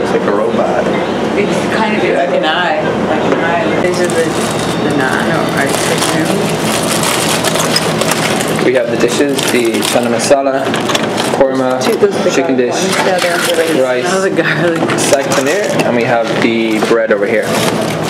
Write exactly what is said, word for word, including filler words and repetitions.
looks like a robot. It's kind of like an eye. Like an eye. These are the, the naan or rice chicken. We have the dishes, the chana masala, korma, chicken dish, rice, Oh, the garlic. saag paneer, and we have the bread over here.